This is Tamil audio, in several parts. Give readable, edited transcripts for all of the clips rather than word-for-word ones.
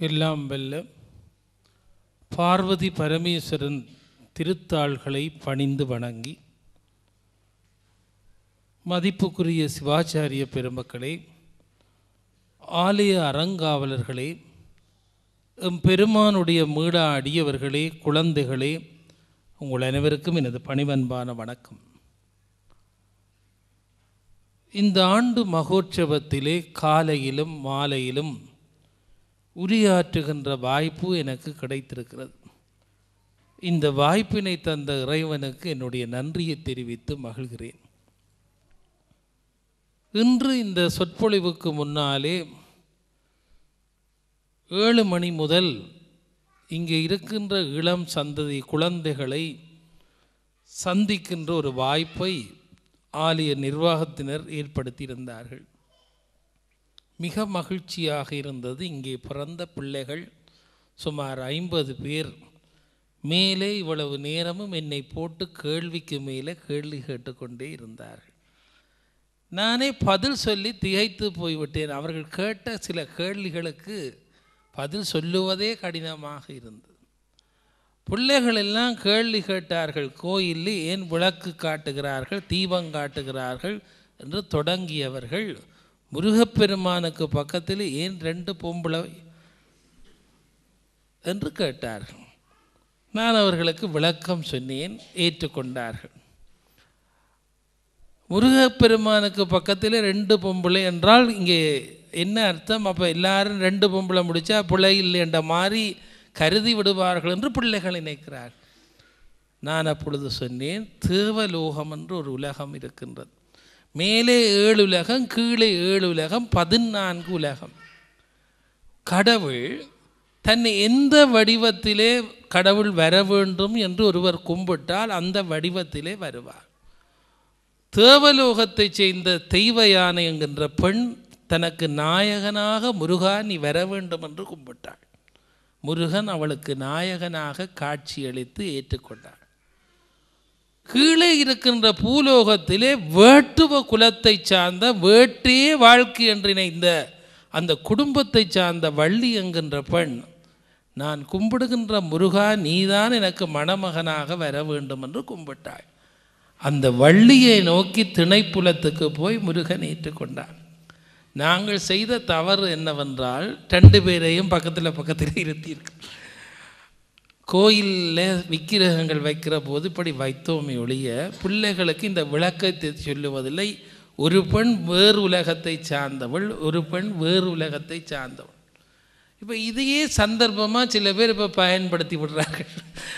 எல்லாம் வெல்ல பார்வதி பரமேஸ்வரன் திருத்தாள்களை பணிந்து வணங்கி, மதிப்புக்குரிய சிவாச்சாரிய பெருமக்களே, ஆலய அறங்காவலர்களே, பெருமானுடைய மீள அடியவர்களே, குழந்தைகளே, உங்கள் அனைவருக்கும் எனது பணிவன்பான வணக்கம். இந்த ஆண்டு மகோற்சவத்திலே காலையிலும் மாலையிலும் உரையாற்றுகின்ற வாய்ப்பு எனக்கு கிடைத்திருக்கிறது. இந்த வாய்ப்பினை தந்த இறைவனுக்கு என்னுடைய நன்றியை தெரிவித்து மகிழ்கிறேன். இன்று இந்த சொற்பொழிவுக்கு முன்னாலே 7 மணி முதல் இங்கே இருக்கின்ற இளம் சந்ததி குழந்தைகளை சந்திக்கின்ற ஒரு வாய்ப்பை ஆலய நிர்வாகத்தினர் ஏற்படுத்தியிருந்தார்கள். மிக மகிழ்ச்சியாக இருந்தது. இங்கே பிறந்த பிள்ளைகள் சுமார் 50 பேர் மேலே இவ்வளவு நேரமும் என்னை போட்டு கேள்விக்கு மேலே கேள்வி கேட்டுக்கொண்டே இருந்தார்கள். நானே பதில் சொல்லி திகைத்து போய்விட்டேன். அவர்கள் கேட்ட சில கேள்விகளுக்கு பதில் சொல்லுவதே கடினமாக இருந்தது. பிள்ளைகள் எல்லாம் கேள்வி கேட்டார்கள். கோயிலில் ஏன் விளக்கு காட்டுகிறார்கள், தீபம் காட்டுகிறார்கள் என்று தொடங்கியவர்கள் முருகப்பெருமானுக்கு பக்கத்தில் ஏன் 2 பொம்பளை என்று கேட்டார்கள். நான் அவர்களுக்கு விளக்கம் சொன்னேன், ஏற்றுக்கொண்டார்கள். முருகப்பெருமானுக்கு பக்கத்தில் 2 பொம்பளை என்றால் இங்கே என்ன அர்த்தம்? அப்போ எல்லாரும் 2 பொம்பளை முடித்தா பிள்ளை இல்லை என்ற மாதிரி கருதி விடுவார்கள் என்று பிள்ளைகள் நினைக்கிறார். நான் அப்பொழுது சொன்னேன், தேவலோகம் என்று ஒரு உலகம் இருக்கின்றது. மேலே 7 உலகம், கீழே 7 உலகம், 14 உலகம். கடவுள் தன்னை எந்த வடிவத்திலே கடவுள் வர வேண்டும் என்று ஒருவர் கும்பிட்டால் அந்த வடிவத்திலே வருவார். தேவலோகத்தை சேர்ந்த தெய்வ யானை என்கின்ற பெண் தனக்கு நாயகனாக முருகா நீ வர வேண்டும் என்று கும்பிட்டாள். முருகன் அவளுக்கு நாயகனாக காட்சியளித்து ஏற்றுக்கொண்டாள். கீழே இருக்கின்ற பூலோகத்திலே வேட்டுவ குலத்தை சார்ந்த வேட்டே வாழ்க்கை என்று நினைந்த அந்த குடும்பத்தை சார்ந்த வள்ளி என்கின்ற பெண், நான் கும்பிடுகின்ற முருகா நீதான் எனக்கு மணமகனாக வர வேண்டும் என்று கும்பிட்டாள். அந்த வள்ளியை நோக்கி திணைப்புலத்துக்கு போய் முருகன் ஏற்றுக்கொண்டான். நாங்கள் செய்த தவறு என்னவென்றால் 2 பேரையும் பக்கத்தில் இருத்தியிருக்கு. கோயிலில் விக்கிரகங்கள் வைக்கிற போது இப்படி வைத்தோமே ஒழிய பிள்ளைகளுக்கு இந்த விளக்கத்தை சொல்லுவதில்லை. ஒரு பெண் வேறு உலகத்தை சார்ந்தவள், ஒரு பெண் வேறு உலகத்தை சார்ந்தவள். இப்போ இதையே சந்தர்ப்பமாக சில பேர் இப்போ பயன்படுத்தி விடுறார்கள்.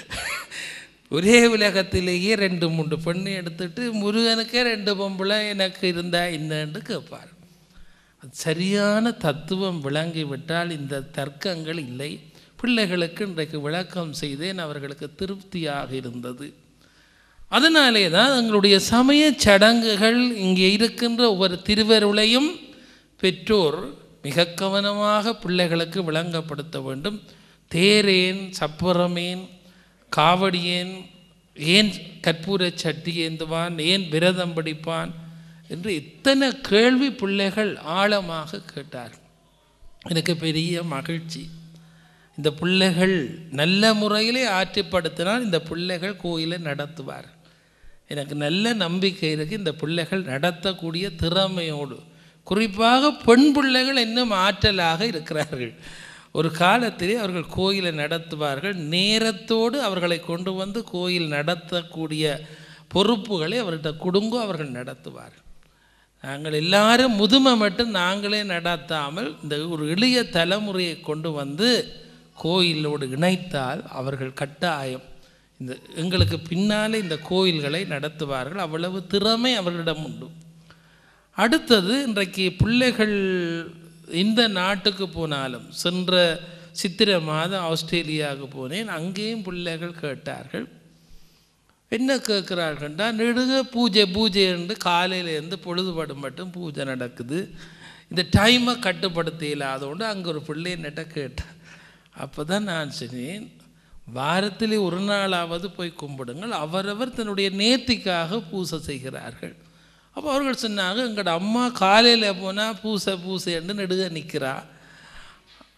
ஒரே உலகத்திலேயே 2-3 பெண்ணை எடுத்துட்டு முருகனுக்கே 2 பொம்பளை எனக்கு இருந்தா என்னன்னு கேட்பார். அது சரியான தத்துவம் விளங்கிவிட்டால் இந்த தர்க்கங்கள் இல்லை. பிள்ளைகளுக்கு இன்றைக்கு விளக்கம் செய்தேன், அவர்களுக்கு திருப்தியாக இருந்தது. அதனாலே தான் எங்களுடைய சமய சடங்குகள் இங்கே இருக்கின்ற ஒவ்வொரு திருவருளையும் பெற்றோர் மிக கவனமாக பிள்ளைகளுக்கு விளங்கப்படுத்த வேண்டும். தேரேன், சப்பரமேன், காவடியேன், ஏன் கற்பூர சட்டி ஏந்துவான், ஏன் விரதம் பிடிப்பான் என்று இத்தனை கேள்வி பிள்ளைகள் ஆழமாக கேட்டார். எனக்கு பெரிய மகிழ்ச்சி. இந்த பிள்ளைகள் நல்ல முறையிலே ஆற்றுப்படுத்தினால் இந்த பிள்ளைகள் கோயிலை நடத்துவார். எனக்கு நல்ல நம்பிக்கை இருக்குது. இந்த பிள்ளைகள் நடத்தக்கூடிய திறமையோடு, குறிப்பாக பெண் பிள்ளைகள் இன்னும் ஆற்றலாக இருக்கிறார்கள். ஒரு காலத்திலே அவர்கள் கோயிலை நடத்துவார்கள். நேரத்தோடு அவர்களை கொண்டு வந்து கோயில் நடத்தக்கூடிய பொறுப்புகளை அவர்கிட்ட கொடுங்கோ, அவர்கள் நடத்துவார்கள். நாங்கள் எல்லாரும் முதுமை மட்டும் நாங்களே நடத்தாமல் இந்த ஒரு எளிய தலைமுறையை கொண்டு வந்து கோயிலோடு இணைத்தால் அவர்கள் கட்டாயம் இந்த எங்களுக்கு பின்னாலே இந்த கோயில்களை நடத்துவார்கள். அவ்வளவு திறமை அவர்களிடம் உண்டு. அடுத்தது, இன்றைக்கு பிள்ளைகள் இந்த நாட்டுக்கு போனாலும், சென்ற சித்திரை மாதம் ஆஸ்திரேலியாவுக்கு போனேன். அங்கேயும் பிள்ளைகள் கேட்டார்கள். என்ன கேட்குறார்கள்டா, நெடுக பூஜை என்று காலையிலேருந்து பொழுதுபடும் மட்டும் பூஜை நடக்குது, இந்த டைமை கட்டுப்படுத்த இல்லாதோண்டு அங்கே ஒரு பிள்ளை என்னட்ட கேட்டேன். அப்போ தான் நான் சொன்னேன், வாரத்தில் ஒரு நாளாவது போய் கும்பிடுங்கள். அவரவர் தன்னுடைய நேர்த்திக்காக பூசை செய்கிறார்கள். அப்போ அவர்கள் சொன்னாங்க, எங்களோட அம்மா காலையில் போனால் பூசை என்று நெடுக நிற்கிறா,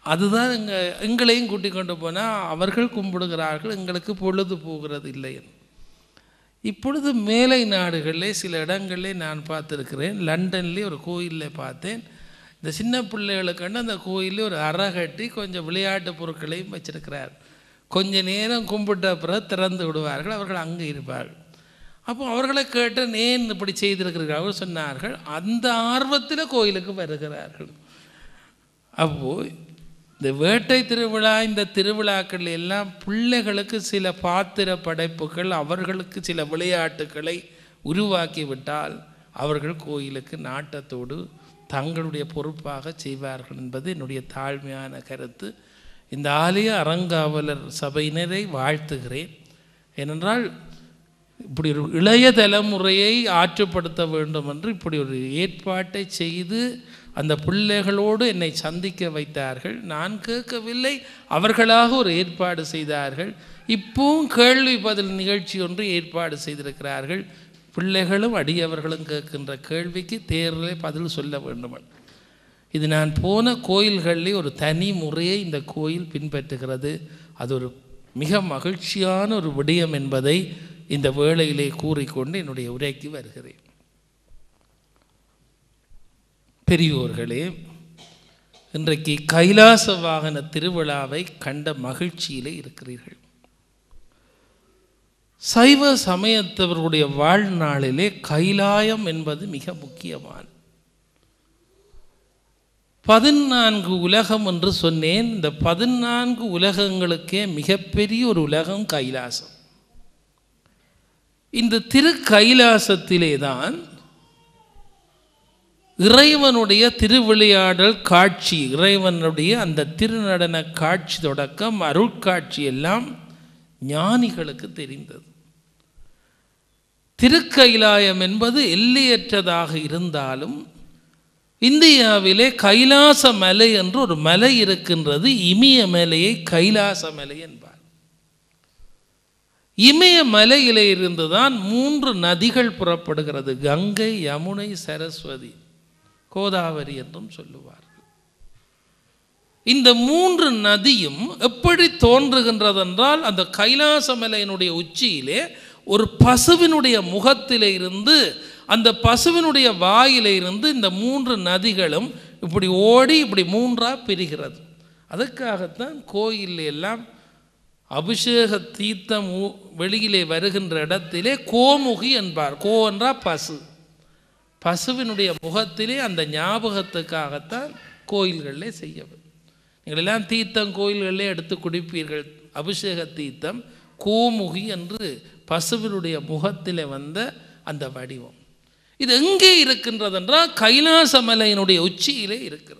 அதுதான் எங்களையும் கூட்டிக் கொண்டு போனால் அவர்கள் கும்பிடுகிறார்கள், எங்களுக்கு பொழுது போகிறது இல்லை. இப்பொழுது மேலை நாடுகளிலே சில இடங்களிலே நான் பார்த்துருக்கிறேன். லண்டன்லேயே ஒரு கோயிலில் பார்த்தேன். இந்த சின்ன பிள்ளைகளுக்காண்டு அந்த கோயிலே ஒரு அறை கட்டி கொஞ்சம் விளையாட்டு பொருட்களையும் வச்சிருக்கிறார். கொஞ்ச நேரம் கும்பிட்ட பிறகு திறந்து விடுவார்கள், அவர்கள் அங்கே இருப்பார்கள். அப்போ அவர்களை கேட்ட ஏன் இப்படி செய்திருக்கிறார்கள்? அவர் சொன்னார்கள், அந்த ஆர்வத்தில் கோயிலுக்கு வருகிறார்கள். அப்போது இந்த வேட்டை திருவிழா, இந்த திருவிழாக்கள் எல்லாம் பிள்ளைகளுக்கு சில பாத்திர படைப்புகள், அவர்களுக்கு சில விளையாட்டுக்களை உருவாக்கிவிட்டால் அவர்கள் கோயிலுக்கு நாட்டத்தோடு தங்களுடைய பொறுப்பாக செய்வார்கள் என்பது என்னுடைய தாழ்மையான கருத்து. இந்த ஆலய அறங்காவலர் சபையினரை வாழ்த்துகிறேன். ஏனென்றால் இப்படி ஒரு இளைய தலைமுறையை ஆற்றுப்படுத்த வேண்டும் என்று இப்படி ஒரு ஏற்பாட்டை செய்து அந்த பிள்ளைகளோடு என்னை சந்திக்க வைத்தார்கள். நான் கேட்கவில்லை, அவர்களாக ஒரு ஏற்பாடு செய்தார்கள். இப்போவும் கேள்வி பதில் நிகழ்ச்சி ஒன்று ஏற்பாடு செய்திருக்கிறார்கள். பிள்ளைகளும் அடியவர்களும் கேட்கின்ற கேள்விக்கு தேர்தலே பதில் சொல்ல வேண்டும். இது நான் போன கோயில்களிலே ஒரு தனி முறையை இந்த கோயில் பின்பற்றுகிறது. அது ஒரு மிக மகிழ்ச்சியான ஒரு விடயம் என்பதை இந்த வேளையிலே கூறிக்கொண்டு என்னுடைய உரைக்கு வருகிறேன். பெரியோர்களே, இன்றைக்கு கைலாச வாகன திருவிழாவை கண்ட மகிழ்ச்சியிலே இருக்கிறீர்கள். சைவ சமயத்தவர்களுடைய வாழ்நாளிலே கைலாயம் என்பது மிக முக்கியமான 14 உலகம் என்று சொன்னேன். இந்த 14 உலகங்களுக்கே மிகப்பெரிய ஒரு உலகம் கைலாசம். இந்த திரு கைலாசத்திலே தான் இறைவனுடைய திருவிளையாடல் காட்சி, இறைவனுடைய அந்த திருநடன காட்சி தொடக்கம் அருட்காட்சி எல்லாம் ஞானிகளுக்கு தெரிந்தது. திருக்கைலாயம் என்பது எல்லையற்றதாக இருந்தாலும் இந்தியாவிலே கைலாச மலை என்று ஒரு மலை இருக்கின்றது. இமயமலையை கைலாச மலை என்பார். இமயமலையிலே இருந்துதான் 3 நதிகள் புறப்படுகிறது. கங்கை, யமுனை, சரஸ்வதி, கோதாவரி என்றும் சொல்லுவார்கள். இந்த 3 நதியும் எப்படி தோன்றுகின்றது என்றால், அந்த கைலாச மலையினுடைய உச்சியிலே ஒரு பசுவினுடைய முகத்திலே இருந்து, அந்த பசுவினுடைய வாயிலே இருந்து இந்த 3 நதிகளும் இப்படி ஓடி இப்படி 3ஆக பிரிகிறது. அதுக்காகத்தான் கோயில் எல்லாம் அபிஷேக தீர்த்தம் வெளியிலே வருகின்ற இடத்திலே கோமுகி என்பார். கோ என்றால் பசு. பசுவினுடைய முகத்திலே அந்த ஞாபகத்துக்காகத்தான் கோயில்களிலே செய்யவும். நீங்கள் எல்லாம் தீர்த்தம் கோயில்களிலே எடுத்து குடிப்பீர்கள். அபிஷேக தீர்த்தம் கோமுகி என்று பசுவினுடைய முகத்திலே வந்த அந்த வடிவம். இது எங்கே இருக்கின்றது என்றால் கைலாச மலையினுடைய உச்சியிலே இருக்கிறது.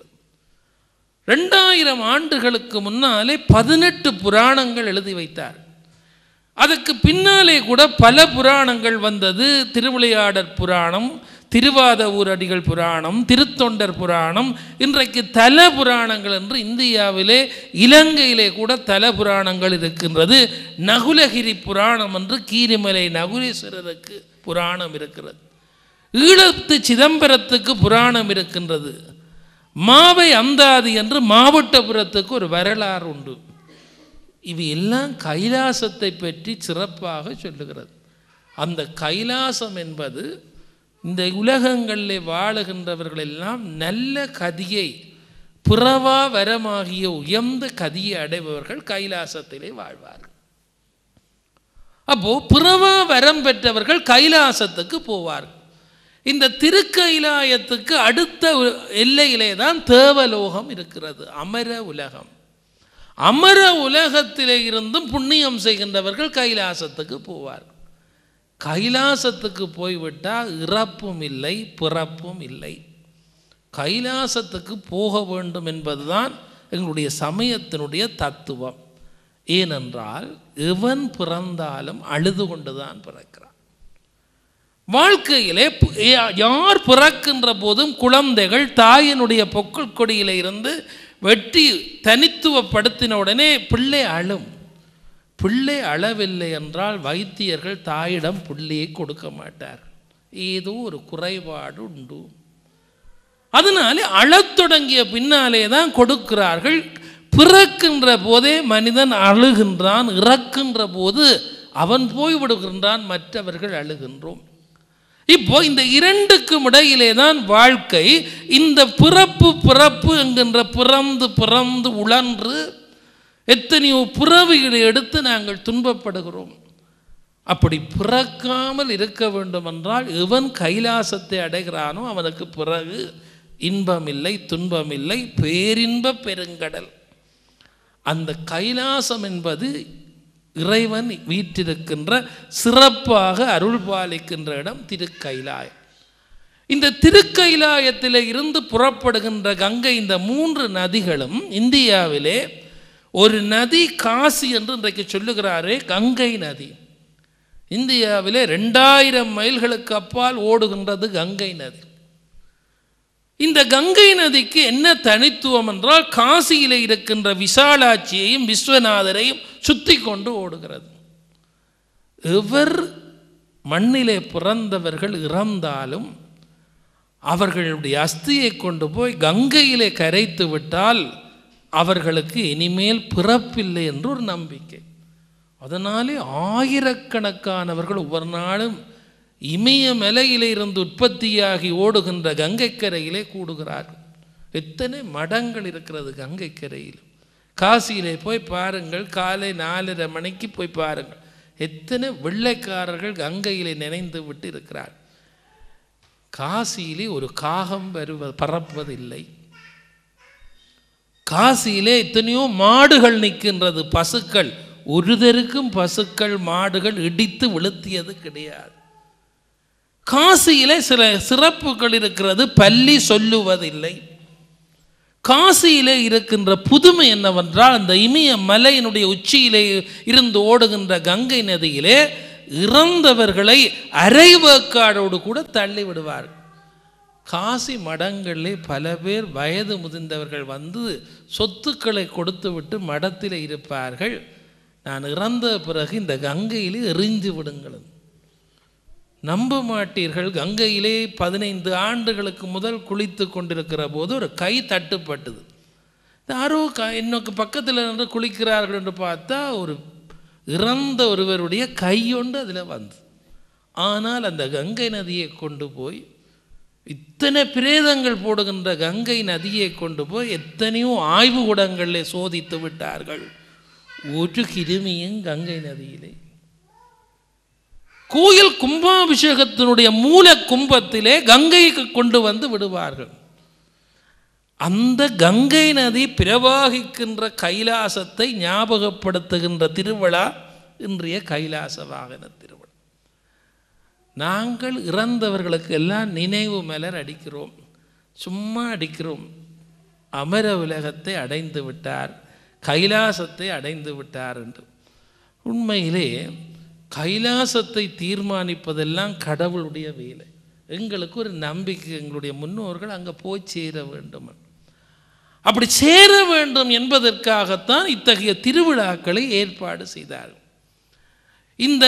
2000 ஆண்டுகளுக்கு முன்னாலே 18 புராணங்கள் எழுதி வைத்தார். அதுக்கு பின்னாலே கூட பல புராணங்கள் வந்தது. திருவிளையாடற் புராணம், திருவாதவூரடிகள் புராணம், திருத்தொண்டர் புராணம், இன்றைக்கு தல புராணங்கள் என்று இந்தியாவிலே இலங்கையிலே கூட தல புராணங்கள் இருக்கின்றது. நகுலகிரி புராணம் என்று கீரிமலை நகுலேஸ்வரருக்கு புராணம் இருக்கிறது. ஈழத்து சிதம்பரத்துக்கு புராணம் இருக்கின்றது. மாவை அந்தாதி என்று மாவட்டபுரத்துக்கு ஒரு வரலாறு உண்டு. இவை எல்லாம் கைலாசத்தை பற்றி சிறப்பாக சொல்லுகிறது. அந்த கைலாசம் என்பது இந்த உலகங்களிலே வாழுகின்றவர்கள் எல்லாம் நல்ல கதியை, புறவா வரமாகிய உயர்ந்த கதியை அடைபவர்கள் கைலாசத்திலே வாழ்வார்கள். அப்போ புறவா வரம் பெற்றவர்கள் கைலாசத்துக்கு போவார்கள். இந்த திருக்கைலாயத்துக்கு அடுத்த எல்லையிலே தான் தேவலோகம் இருக்கிறது, அமர உலகம். அமர உலகத்திலே இருந்தும் புண்ணியம் செய்கின்றவர்கள் கைலாசத்துக்கு போவார்கள். கைலாசத்துக்கு போய்விட்டால் இறப்பும் இல்லை, பிறப்பும் இல்லை. கைலாசத்துக்கு போக வேண்டும் என்பதுதான் எங்களுடைய சமயத்தினுடைய தத்துவம். ஏனென்றால் எவன் பிறந்தாலும் அழுது கொண்டுதான் பிறக்கிறான். வாழ்க்கையிலே யார் பிறக்கின்ற போதும் குழந்தைகள் தாயினுடைய பொக்குள் கொடியில இருந்து வெட்டி தனித்துவப்படுத்தின உடனே பிள்ளை அழும். பிள்ளை அழவில்லை என்றால் வைத்தியர்கள் தாயிடம் பிள்ளையை கொடுக்க மாட்டார். ஏதோ ஒரு குறைபாடு உண்டு. அதனாலே அழத் தொடங்கிய பின்னாலே தான் கொடுக்கிறார்கள். பிறக்கின்ற போதே மனிதன் அழுகின்றான், இறக்கின்ற போது அவன் போய்விடுகின்றான், மற்றவர்கள் அழுகின்றோம். இப்போ இந்த இரண்டுக்கும் இடையிலே தான் வாழ்க்கை. இந்த பிறப்பு என்கின்ற பிறந்து பிறந்து உழன்று எத்தனையோ பிறவிகளை எடுத்து நாங்கள் துன்பப்படுகிறோம். அப்படி பிறக்காமல் இருக்க வேண்டும் என்றால் எவன் கைலாசத்தை அடைகிறானோ அவனுக்கு பிறகு இன்பமில்லை, துன்பமில்லை, பேரின்ப பெருங்கடல். அந்த கைலாசம் என்பது இறைவன் வீற்றிருக்கின்ற சிறப்பாக அருள் பாலிக்கின்ற இடம் திருக்கைலாயம். இந்த திருக்கைலாயத்தில் இருந்து புறப்படுகின்ற கங்கை, இந்த 3 நதிகளும் இந்தியாவிலே ஒரு நதி காசி என்று இன்றைக்கு சொல்லுகிறாரே கங்கை நதி. இந்தியாவிலே 2000 மைல்களுக்கு அப்பால் ஓடுகின்றது கங்கை நதி. இந்த கங்கை நதிக்கு என்ன தனித்துவம் என்றால் காசியிலே இருக்கின்ற விசாலாட்சியையும் விஸ்வநாதரையும் சுத்தி கொண்டு ஓடுகிறது. எவர் மண்ணிலே பிறந்தவர்கள் இறந்தாலும் அவர்களுடைய அஸ்தியை கொண்டு போய் கங்கையிலே கரைத்து விட்டால் அவர்களுக்கு இனிமேல் பிறப்பில்லை என்று ஒரு நம்பிக்கை. அதனாலே ஆயிரக்கணக்கானவர்கள் ஒவ்வொரு நாளும் இமயமலையிலே இருந்து உற்பத்தியாகி ஓடுகின்ற கங்கைக்கரையிலே கூடுகிறார்கள். எத்தனை மடங்கள் இருக்கிறது கங்கைக்கரையில். காசியிலே போய் பாருங்கள், காலை 4:30 மணிக்கு போய் பாருங்கள், எத்தனை வெள்ளைக்காரர்கள் கங்கையிலே நினைந்து விட்டு இருக்கிறார். காசியிலே ஒரு காகம் பறப்பதில்லை. காசியிலே எத்தனையோ மாடுகள் நிற்கின்றது, பசுக்கள். ஒருதருக்கும் பசுக்கள் மாடுகள் இடித்து விழுத்தியது கிடையாது. காசியிலே சில சிறப்புகள் இருக்கிறது, பள்ளி சொல்லுவதில்லை. காசியிலே இருக்கின்ற புதுமை என்னவென்றால் அந்த இமய மலையினுடைய உச்சியிலே இருந்து ஓடுகின்ற கங்கை நதியிலே இறந்தவர்களை அரைவேக்காடோடு கூட தள்ளி விடுவார்கள். காசி மடங்களிலே பல பேர் வயது முதிர்ந்தவர்கள் வந்து சொத்துக்களை கொடுத்து விட்டு மடத்தில் இருப்பார்கள். நான் இறந்த பிறகு இந்த கங்கையிலே எறிஞ்சு விடுங்கள். நம்ப மாட்டீர்கள், கங்கையிலே 15 ஆண்டுகளுக்கு முதல் குளித்து கொண்டிருக்கிற போது ஒரு கை தட்டுப்பட்டது. யாரோ எனக்கு பக்கத்தில் நின்று குளிக்கிறார்கள் என்று பார்த்தா ஒரு இறந்த ஒருவருடைய கையொண்டு அதில் வந்து. ஆனால் அந்த கங்கை நதியை கொண்டு போய், இத்தனை பிரேதங்கள் போடுகின்ற கங்கை நதியை கொண்டு போய் எத்தனையோ ஆய்வுக்கூடங்களில் சோதித்து விட்டார்கள். ஒரு கிருமியும் கங்கை நதியிலே. கோயில் கும்பாபிஷேகத்தினுடைய மூல கும்பத்திலே கங்கைக்கு கொண்டு வந்து விடுவார்கள். அந்த கங்கை நதி பிரவாகிக்கின்ற கைலாசத்தை ஞாபகப்படுத்துகின்ற திருவிழா இன்றைய கைலாச வாகன திருவிழா. நாங்கள் இறந்தவர்களுக்கு எல்லாம் நினைவு மலர் அடிக்கிறோம், சும்மா அடிக்கிறோம். அமர உலகத்தை அடைந்து விட்டார், கைலாசத்தை அடைந்து விட்டார் என்று. உண்மையிலே கைலாசத்தை தீர்மானிப்பதெல்லாம் கடவுளுடைய வேலை. எங்களுக்கு ஒரு நம்பிக்கை, எங்களுடைய முன்னோர்கள் அங்கே போய் சேர வேண்டும். அப்படி சேர வேண்டும் என்பதற்காகத்தான் இத்தகைய திருவிழாக்களை ஏற்பாடு செய்தார்கள். இந்த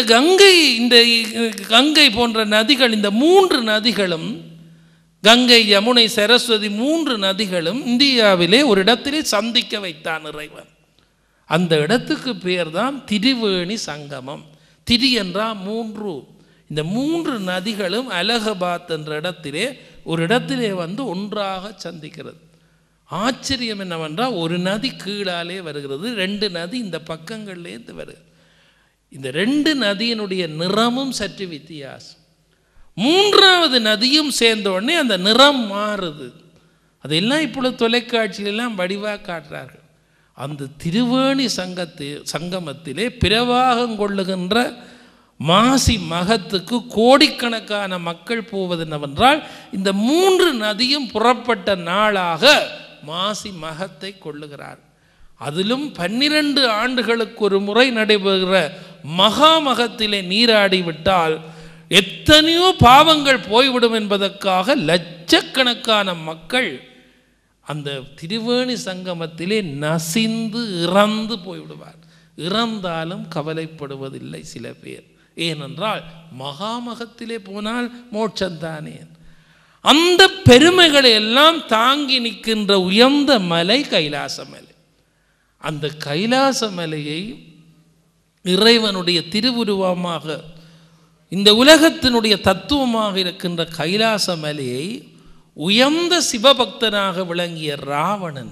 கங்கை போன்ற நதிகள், இந்த 3 நதிகளும், கங்கை, யமுனை, சரஸ்வதி 3 நதிகளும் இந்தியாவிலே ஒரு இடத்திலே சந்திக்க வைத்தான் இறைவன். அந்த இடத்துக்கு பேர் தான் திரிவேணி சங்கமம். திரி என்றால் 3. இந்த 3 நதிகளும் அலகாபாத் என்ற இடத்திலே ஒரு இடத்திலே வந்து ஒன்றாக சந்திக்கிறது. ஆச்சரியம் என்னவென்றால் ஒரு நதி கீழாலே வருகிறது, 2 நதி இந்த பக்கங்கள்லேருந்து வருகிறது. இந்த 2 நதியினுடைய நிறமும் சற்று வித்தியாசம். 3வது நதியும் சேர்ந்த உடனே அந்த நிறம் மாறுது. அதெல்லாம் இப்பொழுது தொலைக்காட்சியிலெல்லாம் வடிவாக காட்டுறார்கள். அந்த திருவேணி சங்கமத்திலே பிரவாகம் கொள்ளுகின்ற மாசி மகத்துக்கு கோடிக்கணக்கான மக்கள் போவது என்னவென்றால் இந்த 3 நதியும் புறப்பட்ட நாளாக மாசி மகத்தை கொள்ளுகிறார். அதிலும் 12 ஆண்டுகளுக்கு ஒரு முறை நடைபெறுகிற மகாமகத்திலே நீராடிவிட்டால் எத்தனையோ பாவங்கள் போய்விடும் என்பதற்காக லட்சக்கணக்கான மக்கள் அந்த திருவேணி சங்கமத்திலே நசிந்து இறந்து போய்விடுவார். இறந்தாலும் கவலைப்படுவதில்லை சில பேர். ஏனென்றால் மகாமகத்திலே போனால் மோட்சந்தானே. அந்த பெருமைகளை எல்லாம் தாங்கி நிற்கின்ற உயர்ந்த மலை கைலாச மலை. அந்த கைலாச மலையை இறைவனுடைய திருவுருவமாக, இந்த உலகத்தினுடைய தத்துவமாக இருக்கின்ற கைலாச மலையை உயர்ந்த சிவபக்தனாக விளங்கிய ராவணன்,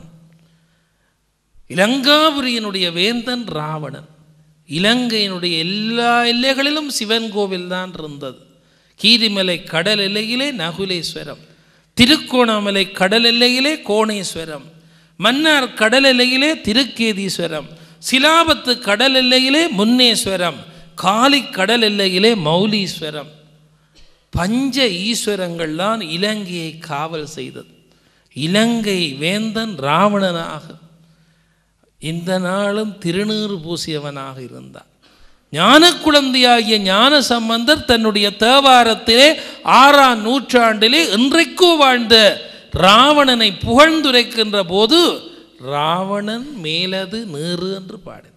இலங்காபுரியினுடைய வேந்தன் ராவணன், இலங்கையினுடைய எல்லா எல்லைகளிலும் சிவன் கோவில் தான் இருந்தது. கீரிமலை கடல் எல்லையிலே நகுலேஸ்வரம், திருக்கோணமலை கடல் எல்லையிலே கோணேஸ்வரம், மன்னார் கடல் எல்லையிலே திருக்கேதீஸ்வரம், சிலாபத்து கடல் எல்லையிலே முன்னேஸ்வரம், காலி கடல் எல்லையிலே மௌலீஸ்வரம். பஞ்ச ஈஸ்வரங்கள் தான் இலங்கையை காவல் செய்தது. இலங்கை வேந்தன் ராவணனாக இந்த நாளும் திருநீறு பூசியவனாக இருந்தார். ஞான குழந்தையாகிய ஞான சம்பந்தர் தன்னுடைய தேவாரத்திலே 6ஆம் நூற்றாண்டிலே இன்றைக்கு வாழ்ந்த ராவணனை புகழ்ந்துரைக்கின்ற போது ராவணன் மேலது நீறு என்று பாடினார்.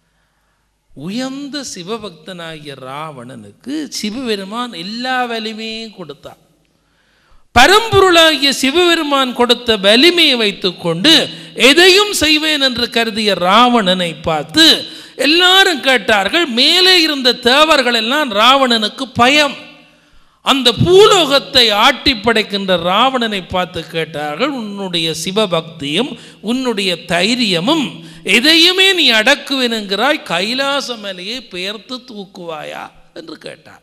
உயர்ந்த சிவபக்தனாகிய ராவணனுக்கு சிவபெருமான் எல்லா வலிமையும் கொடுத்தார். பரம்பொருளாகிய சிவபெருமான் கொடுத்த வலிமையை வைத்துக்கொண்டு எதையும் செய்வேன் என்று கருதிய ராவணனை பார்த்து எல்லாரும் கேட்டார்கள். மேலே இருந்த தேவர்கள் எல்லாம் ராவணனுக்கு பயம். அந்த பூலோகத்தை ஆட்டி படைக்கின்ற ராவணனை பார்த்து கேட்டார்கள், உன்னுடைய சிவபக்தியும் உன்னுடைய தைரியமும் எதையுமே நீ அடக்குவேன் என்கிறாய், கைலாச மலையை பெயர்த்து தூக்குவாயா என்று கேட்டார்.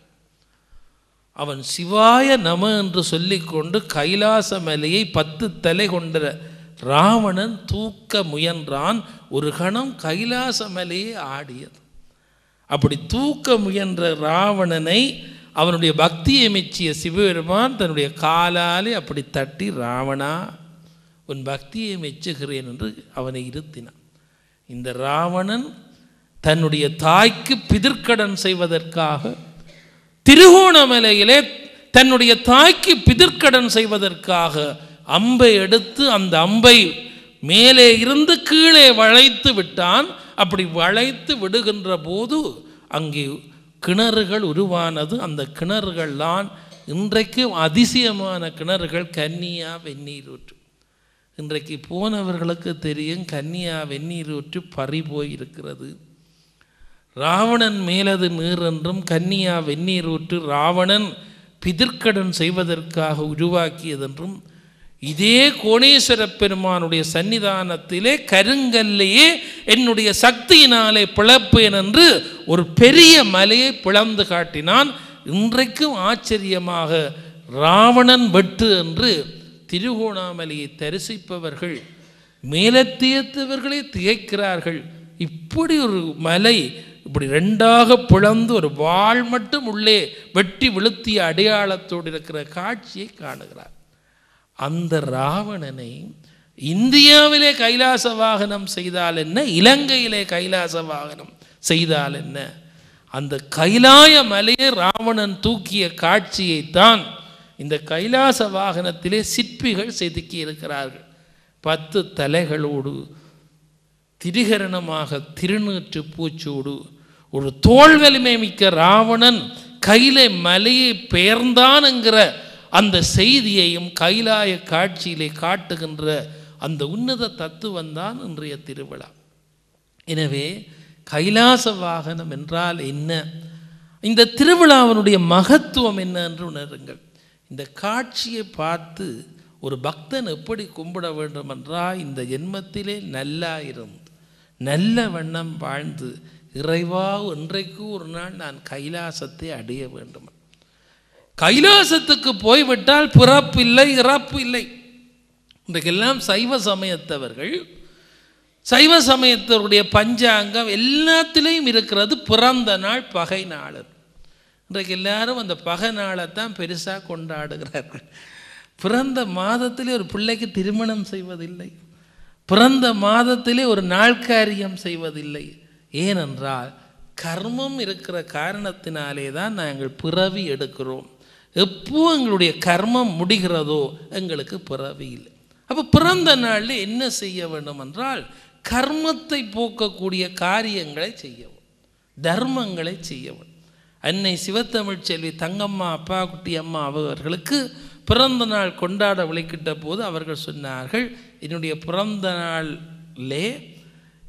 அவன் சிவாய நம என்று சொல்லிக்கொண்டு கைலாச மலையை 10 தலை கொண்ட ராவணன் தூக்க முயன்றான். ஒரு கணம் கைலாச மலையை ஆடியது. அப்படி தூக்க முயன்ற ராவணனை அவனுடைய பக்தியை மெச்சிய சிவபெருமான் தன்னுடைய காலாலே அப்படி தட்டி, ராவணா உன் பக்தியை மெச்சுகிறேன் என்று அவனை இருத்தினான். இந்த ராவணன் தன்னுடைய தாய்க்கு பிதிர்க்கடன் செய்வதற்காக திருகோணமலையிலே தன்னுடைய தாய்க்கு பிதிர்க்கடன் செய்வதற்காக அம்பை எடுத்து அந்த அம்பை மேலே இருந்து கீழே வளைத்து விட்டான். அப்படி வளைத்து விடுகின்ற போது அங்கே கிணறுகள் உருவானது. அந்த கிணறுகள்லாம் இன்றைக்கு அதிசயமான கிணறுகள். கன்னியா வெந்நீர் ஊற்று. இன்றைக்கு போனவர்களுக்கு தெரியும், கன்னியா வெந்நீர் ஊற்று பறி போயிருக்கிறது. ராவணன் மேலது நீர் என்றும் கன்னியா வெந்நீர் ஊற்று ராவணன் பிதிர்க்கடன் செய்வதற்காக உருவாக்கியதென்றும், இதே கோணேஸ்வர பெருமானுடைய சன்னிதானத்திலே கருங்கல்லையே என்னுடைய சக்தியினாலே பிளப்பேன் என்று ஒரு பெரிய மலையை பிளந்து காட்டினான். இன்றைக்கும் ஆச்சரியமாக ராவணன் வெட்டு என்று திருகோணாமலையை தரிசிப்பவர்கள் மேலத்தியத்தவர்களே திகைக்கிறார்கள். இப்படி ஒரு மலை இப்படி 2ஆக பிளந்து ஒரு வாள் மட்டும் உள்ளே வெட்டி விழுத்திய அடையாளத்தோடு இருக்கிற காட்சியை காணுகிறார். அந்த ராவணனை இந்தியாவிலே கைலாச வாகனம் செய்தால் என்ன, இலங்கையிலே கைலாச வாகனம் செய்தால் என்ன? அந்த கைலாய மலையை ராவணன் தூக்கிய காட்சியைத்தான் இந்த கைலாச வாகனத்திலே சிற்பிகள் செதுக்கி இருக்கிறார்கள். 10 தலைகளோடு திரிகரணமாக திருநீற்று பூச்சோடு ஒரு தோல் வலிமை மிக்க ராவணன் கையிலே மலையை பெயர்ந்தான் என்கிற அந்த செய்தியையும் கைலாய காட்சியிலே காட்டுகின்ற அந்த உன்னத தத்துவம்தான் இன்றைய திருவிழா. எனவே கைலாச வாகனம் என்றால் என்ன, இந்த திருவிழாவினுடைய மகத்துவம் என்ன என்று உணருங்கள். இந்த காட்சியை பார்த்து ஒரு பக்தன் எப்படி கும்பிட வேண்டும் என்றால், இந்த ஜென்மத்திலே நல்லா இருந்து நல்ல வண்ணம் வாழ்ந்து இறைவா இன்றைக்கு ஒரு நாள் நான் கைலாசத்தை அடைய வேண்டும். கைலாசத்துக்கு போய்விட்டால் பிறப்பில்லை இறப்பு இல்லை. இன்றைக்கெல்லாம் சைவ சமயத்தவர்கள், சைவ சமயத்தவருடைய பஞ்சாங்கம் எல்லாத்திலையும் இருக்கிறது பிறந்த நாள் பகை நாள். இன்றைக்கு எல்லாரும் அந்த பகை நாளை தான் பெருசாக கொண்டாடுகிறார்கள். பிறந்த மாதத்திலே ஒரு பிள்ளைக்கு திருமணம் செய்வதில்லை, பிறந்த மாதத்திலே ஒரு நாள்காரியம் செய்வதில்லை. ஏனென்றால் கர்மம் இருக்கிற காரணத்தினாலே தான் நாங்கள் பிறவி எடுக்கிறோம். எப்போ எங்களுடைய கர்மம் முடிகிறதோ எங்களுக்கு பிறவி இல்லை. அப்போ பிறந்த நாளில் என்ன செய்ய வேண்டும் என்றால், கர்மத்தை போக்கக்கூடிய காரியங்களை செய்யவும், தர்மங்களை செய்யவும். அன்னை சிவத்தமிழ் செல்வி தங்கம்மா அப்பா குட்டி அம்மா அவர்களுக்கு பிறந்த நாள் கொண்டாட விளைக்கிட்ட போது அவர்கள் சொன்னார்கள், என்னுடைய பிறந்த நாளிலே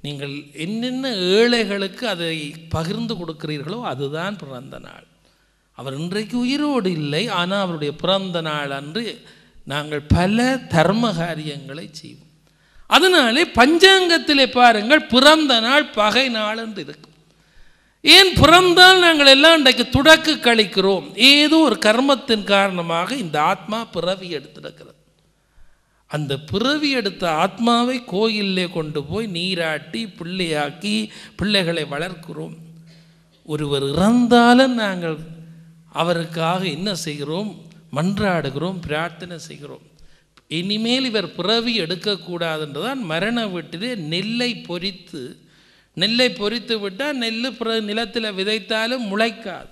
நீங்கள் என்னென்ன ஏழைகளுக்கு அதை பகிர்ந்து கொடுக்கிறீர்களோ அதுதான் பிறந்த நாள். அவர் இன்றைக்கு உயிரோடு இல்லை, ஆனால் அவருடைய பிறந்த நாள் அன்று நாங்கள் பல தர்ம காரியங்களை செய்வோம். அதனாலே பஞ்சாங்கத்திலே பாருங்கள், பிறந்த நாள் பகை நாள் என்று இருக்கு. ஏன் பிறந்தால் நாங்கள் எல்லாம் இன்றைக்கு துடக்கு கழிக்கிறோம்? ஏதோ ஒரு கர்மத்தின் காரணமாக இந்த ஆத்மா பிறவி எடுத்திருக்கிறது. அந்த பிறவி எடுத்த ஆத்மாவை கோயிலே கொண்டு போய் நீராட்டி பிள்ளையாக்கி பிள்ளைகளை வளர்க்கிறோம். ஒருவர் இறந்தாலும் நாங்கள் அவருக்காக என்ன செய்கிறோம்? மன்றாடுகிறோம், பிரார்த்தனை செய்கிறோம். இனிமேல் இவர் பிறவி எடுக்கக்கூடாதுன்றதான் மரண வீட்டிலே நெல்லை பொரித்து விட்டால் நெல் நிலத்தில் விதைத்தாலும் முளைக்காது.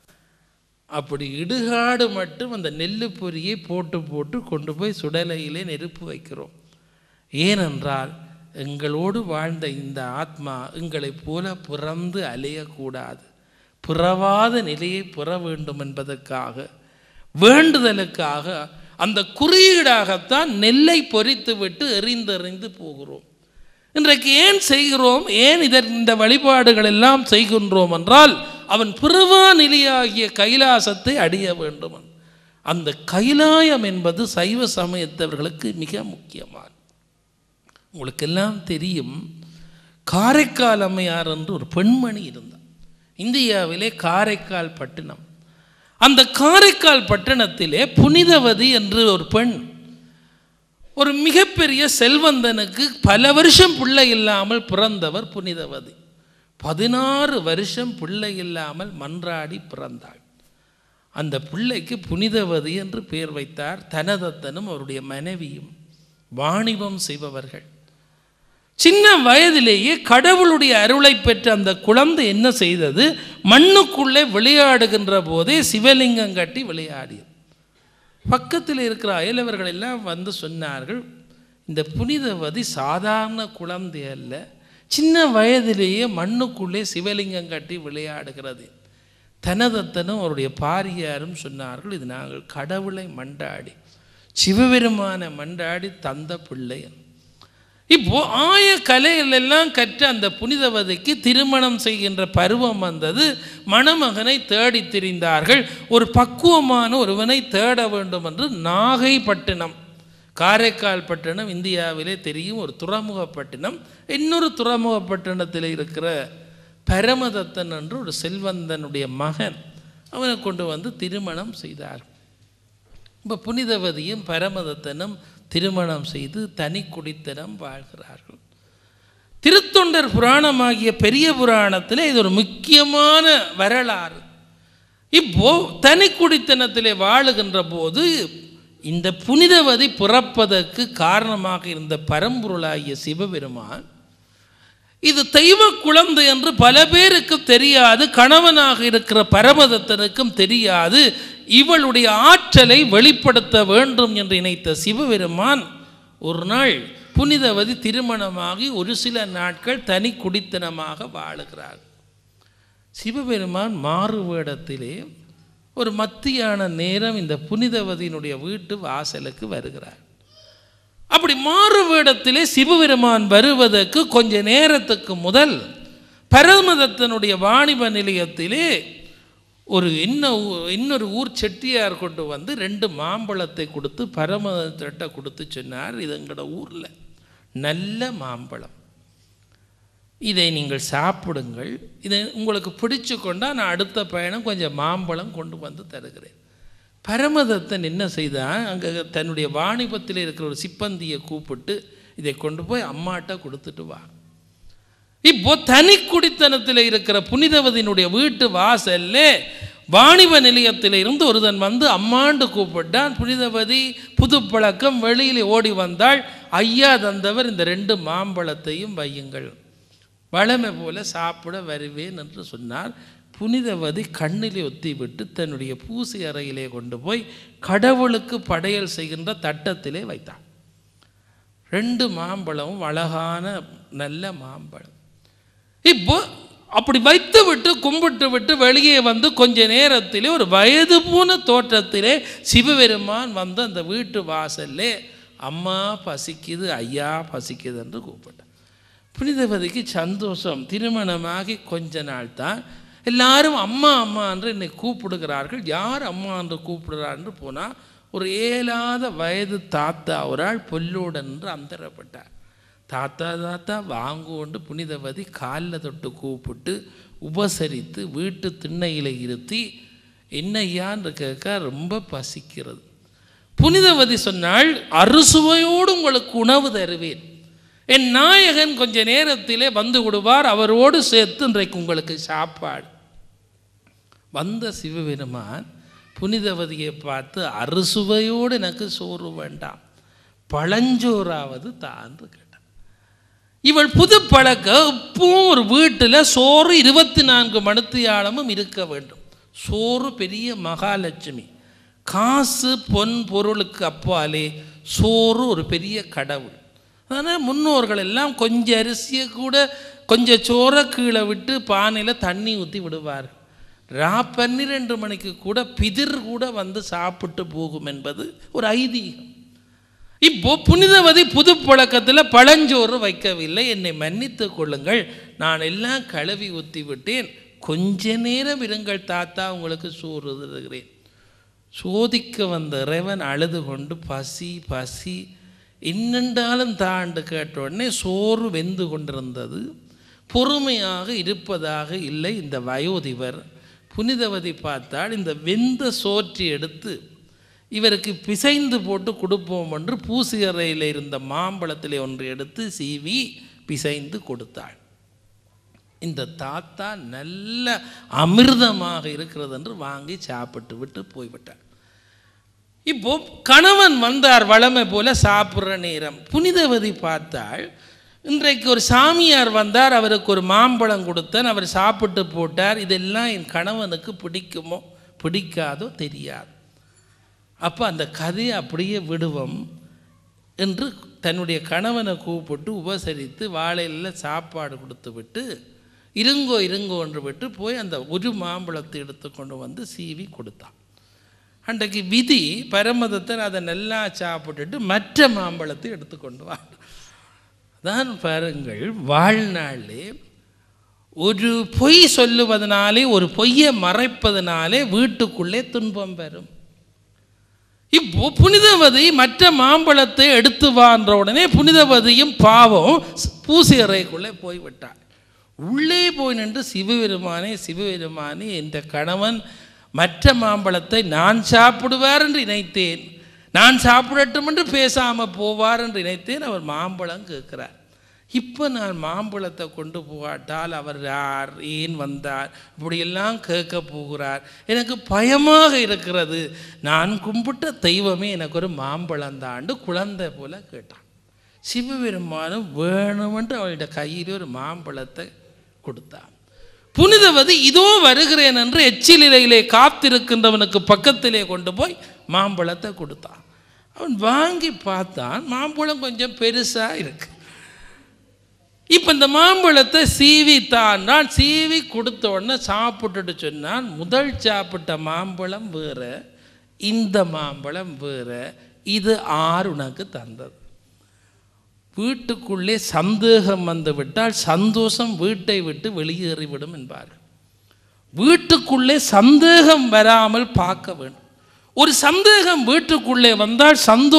அப்படி இடுகாடு மட்டும் அந்த நெல்லு பொரியை போட்டு கொண்டு போய் சுடலையிலே நெருப்பு வைக்கிறோம். ஏனென்றால் எங்களோடு வாழ்ந்த இந்த ஆத்மா எங்களைப் போல பிறந்து அலையக்கூடாது, பிறவாத நிலையை பெற வேண்டும் என்பதற்காக, வேண்டுதலுக்காக, அந்த குறியீடாகத்தான் நெல்லை பொரித்து விட்டு எறிந்தெறிந்து போகிறோம். இன்றைக்கு ஏன் செய்கிறோம்? ஏன் இந்த வழிபாடுகள் எல்லாம் செய்கின்றோம் என்றால், அவன் பிறவா நிலையாகிய கைலாசத்தை அடைய வேண்டும். அந்த கைலாயம் என்பது சைவ சமயத்தவர்களுக்கு மிக முக்கியமான. உங்களுக்கெல்லாம் தெரியும், காரைக்கால் அம்மையார் என்று ஒரு பெண்மணி இருந்தார். இந்தியாவிலே காரைக்கால் பட்டினம். அந்த காரைக்கால் பட்டணத்திலே புனிதவதி என்று ஒரு பெண், ஒரு மிகப்பெரிய செல்வந்தனுக்கு பல வருஷம் பிள்ளை இல்லாமல் பிறந்தவர் புனிதவதி. 16 வருஷம் பிள்ளை இல்லாமல் மன்றாடி பிறந்தாள். அந்த பிள்ளைக்கு புனிதவதி என்று பெயர் வைத்தார். தனதத்தனும் அவருடைய மனைவியும் வாணிபம் செய்பவர்கள். சின்ன வயதிலேயே கடவுளுடைய அருளை பெற்ற அந்த குழந்தை என்ன செய்தது? மண்ணுக்குள்ளே விளையாடுகின்ற போதே சிவலிங்கம் கட்டி விளையாடியது. பக்கத்தில் இருக்கிற அயலவர்கள் எல்லாம் வந்து சொன்னார்கள், இந்த புனிதவதி சாதாரண குழந்தை அல்ல, சின்ன வயதிலேயே மண்ணுக்குள்ளே சிவலிங்கம் கட்டி விளையாடுகிறது. தனதத்தனும் அவருடைய பாரியாரும் சொன்னார்கள், இது நாங்கள் கடவுளை மண்டாடி சிவபெருமான மண்டாடி தந்த பிள்ளை. இப்போ ஆய கலைகள் எல்லாம் கற்ற அந்த புனிதவதிக்கு திருமணம் செய்கின்ற பருவம் வந்தது. மணமகனை தேடி திரிந்தார்கள். ஒரு பக்குவமான ஒருவனை தேட வேண்டும் என்று நாகைப்பட்டினம், காரைக்கால் பட்டணம் இந்தியாவிலே தெரியும் ஒரு துறைமுகப்பட்டினம். இன்னொரு துறைமுகப்பட்டினத்தில் இருக்கிற பரமதத்தன் என்று ஒரு செல்வந்தனுடைய மகன், அவனை கொண்டு வந்து திருமணம் செய்தார். இப்போ புனிதவதியும் பரமதத்தனும் திருமணம் செய்து தனி குடித்தனம் வாழ்கிறார்கள். திருத்தொண்டர் புராணமாகிய பெரிய புராணத்தில் இது ஒரு முக்கியமான வரலாறு. இப்போ தனி குடித்தனத்திலே வாழுகின்ற போது இந்த புனிதவதி பிறப்பதற்கு காரணமாக இருந்த பரம்பொருளாகிய சிவபெருமான், இது தெய்வ குழந்தை என்று பல பேருக்கு தெரியாது, கணவனாக இருக்கிற பரமதத்தனுக்கும் தெரியாது. இவளுடைய ஆற்றலை வெளிப்படுத்த வேண்டும் என்று நினைத்த சிவபெருமான் ஒரு நாள் புனிதவதி திருமணமாகி ஒரு சில நாட்கள் தனி குடித்தனமாக வாழுகிறார். சிவபெருமான் மாறு வேடத்திலே ஒரு மத்தியான நேரம் இந்த புனிதவதியினுடைய வீட்டு வாசலுக்கு வருகிறார். அப்படி மாறு வேடத்திலே சிவபெருமான் வருவதற்கு கொஞ்ச நேரத்துக்கு முதல் பரமதத்தனுடைய வாணிப நிலையத்திலே இன்னொரு ஊர் செட்டியார் கொண்டு வந்து 2 மாம்பழத்தை கொடுத்து பரமதத்திட்ட கொடுத்து சொன்னார், இது எங்களோட ஊரில் நல்ல மாம்பழம், இதை நீங்கள் சாப்பிடுங்கள், இதை உங்களுக்கு பிடிச்சு கொண்டா நான் அடுத்த பயணம் கொஞ்சம் மாம்பழம் கொண்டு வந்து தருகிறேன். பரமதத்தன் என்ன செய்தான், அங்கே தன்னுடைய வாணிபத்தில் இருக்கிற ஒரு சிப்பந்தியை கூப்பிட்டு இதை கொண்டு போய் அம்மாட்ட கொடுத்துட்டு வா. இப்போ தனி குடித்தனத்தில் இருக்கிற புனிதவதியினுடைய வீட்டு வாசல்ல வாணிப நிலையத்தில் இருந்து ஒருதன் வந்து அம்மாண்டு கூப்பிட்டான். புனிதவதி புது பழக்கம், வெளியில் ஓடி வந்தாள். ஐயா தந்தவர், இந்த 2 மாம்பழத்தையும் வையுங்கள், வளமை போல சாப்பிட வருவேன் என்று சொன்னார். புனிதவதி கண்ணிலே ஒத்தி விட்டு தன்னுடைய பூசி அறையிலே கொண்டு போய் கடவுளுக்கு படையல் செய்கின்ற தட்டத்திலே வைத்தாள். 2 மாம்பழமும் அழகான நல்ல மாம்பழம். இப்போ அப்படி வைத்து விட்டு கும்பிட்டு விட்டு வெளியே வந்து கொஞ்ச நேரத்திலே ஒரு வயது போன தோற்றத்திலே சிவபெருமான் வந்து அந்த வீட்டு வாசல்லே அம்மா பசிக்குது, ஐயா பசிக்குது என்று கூப்பிட்டார். புனிதவதிக்கு சந்தோஷம். திருமணமாகி கொஞ்ச நாள் தான் எல்லாரும் அம்மா அம்மா என்று என்னை கூப்பிடுகிறார்கள். யார் அம்மா என்று கூப்பிடுறார் என்று போனால் ஒரு 7 வயது தாத்தா ஒரு ஆள் பொல்லோடன் என்று அந்தரப்பட்டார். தாத்தா தாத்தா வாங்கோண்டு புனிதவதி காலில் தொட்டு கூப்பிட்டு உபசரித்து வீட்டு திண்ணையில் இருத்தி என்னையான்னு கேட்க ரொம்ப பசிக்கிறது. புனிதவதி சொன்னால் அறுசுவையோடு உங்களுக்கு உணவு தருவேன், என் நாயகன் கொஞ்ச நேரத்திலே வந்து விடுவார், அவரோடு சேர்த்து இன்றைக்கு உங்களுக்கு சாப்பாடு. வந்த சிவபெருமான் புனிதவதியை பார்த்து அறுசுவையோடு எனக்கு சோறு வேண்டாம், பழஞ்சோறாவது தான் கேட்டான். இவள் புது பழக்க இப்பவும் ஒரு வீட்டில் சோறு 24 மணித்தியாலமும் இருக்க வேண்டும். சோறு பெரிய மகாலட்சுமி, காசு பொன் பொருளுக்கு அப்பாலே சோறு ஒரு பெரிய கடவுள். அதனால் முன்னோர்கள் எல்லாம் கொஞ்சம் அரிசியை கூட கொஞ்சம் சோறை கீழே விட்டு பானையில் தண்ணி ஊற்றி விடுவார்கள். 12 மணிக்கு கூட பிதிர் கூட வந்து சாப்பிட்டு போகும் என்பது ஒரு ஐதீகம். இப்போ புனிதவதி புது பழக்கத்தில் பழஞ்சோறு வைக்கவில்லை, என்னை மன்னித்து கொள்ளுங்கள், நான் எல்லாம் கழுவி ஊற்றி விட்டேன், கொஞ்ச நேரம் இருங்கள் தாத்தா, உங்களுக்கு சோறு தருகிறேன். சோதிக்க வந்த இறைவன் அழுது கொண்டு பசி பசி என்னென்றாலும் தாண்டு கேட்ட உடனே சோறு வெந்து கொண்டிருந்தது. பொறுமையாக இருப்பதாக இல்லை இந்த வயோதிபர். புனிதவதி பார்த்தால் இந்த வெந்த சோற்றை எடுத்து இவருக்கு பிசைந்து போட்டு கொடுப்போம் என்று பூசியறையில் இருந்த மாம்பழத்திலே ஒன்று எடுத்து சீவி பிசைந்து கொடுத்தாள். இந்த தாத்தா நல்ல அமிர்தமாக இருக்கிறது என்று வாங்கி சாப்பிட்டு விட்டு போய்விட்டார். இப்போ கணவன் வந்தார், வளமை போல சாப்பிட்ற நேரம். புனிதவதி பார்த்தாள், இன்றைக்கு ஒரு சாமியார் வந்தார், அவருக்கு ஒரு மாம்பழம் கொடுத்தேன், அவர் சாப்பிட்டு போட்டார், இதெல்லாம் என் கணவனுக்கு பிடிக்குமோ பிடிக்காதோ தெரியாது. அப்போ அந்த கதையை அப்படியே விடுவோம் என்று தன்னுடைய கணவனை கூப்பிட்டு உபசரித்து வாழையில் சாப்பாடு கொடுத்து விட்டு இருங்கோ இருங்கோ என்று விட்டு போய் அந்த ஒரு மாம்பழத்தை எடுத்து கொண்டு வந்து சீவி கொடுத்தான். அன்றைக்கு விதி பரமதத்தன் அதை நல்லா சாப்பிட்டுட்டு மற்ற மாம்பழத்தை எடுத்துக்கொண்டு வா. தான் பாருங்கள், வாழ்நாளே ஒரு பொய் சொல்லுவதனாலே ஒரு பொய்யை மறைப்பதனாலே வீட்டுக்குள்ளே துன்பம் வரும். இப்போ புனிதவதி மற்ற மாம்பழத்தை எடுத்து வான்ற உடனே புனிதவதியும் பாவம் பூசி அறைக்குள்ளே போய்விட்டாள். உள்ளே போய் நின்று சிவபெருமானே சிவபெருமானே, என்ற கணவன் மற்ற மாம்பழத்தை நான் சாப்பிடுவார் என்று நினைத்தேன், நான் சாப்பிடட்டும் என்று பேசாமல் போவார் என்று நினைத்தேன், அவர் மாம்பழம் கேட்கிறார். இப்போ நான் மாம்பழத்தை கொண்டு போகாட்டால் அவர் யார், ஏன் வந்தார், இப்படியெல்லாம் கேட்க போகிறார், எனக்கு பயமாக இருக்கிறது, நான் கும்பிட்ட தெய்வமே எனக்கு ஒரு மாம்பழம் தாண்டு குழந்தை போல கேட்டான். சிவபெருமானும் வேணுமென்று அவளுடைய கையில் ஒரு மாம்பழத்தை கொடுத்தான். புனிதவதி இதோ வருகிறேன் என்று எச்சிலையிலே காத்திருக்கின்றவனுக்கு பக்கத்திலே கொண்டு போய் மாம்பழத்தை கொடுத்தான். அவன் வாங்கி பார்த்தான், மாம்பழம் கொஞ்சம் பெருசாக இருக்கு. இப்போ இந்த மாம்பழத்தை சீவித்தான். நான் சீவி கொடுத்த உடனே சாப்பிட்டுட்டு சொன்னான், முதல் சாப்பிட்ட மாம்பழம் வேறு, இந்த மாம்பழம் வேறு, இது ஆறு உனக்கு தந்தது. வீட்டுக்குள்ளே சந்தேகம் வந்து விட்டால் சந்தோஷம் வீட்டை விட்டு வெளியேறிவிடும் என்பார்கள். வீட்டுக்குள்ளே சந்தேகம் வராமல் பார்க்க வேண்டும். ஒரு சந்தேகம் வீட்டுக்குள்ளே வந்தால்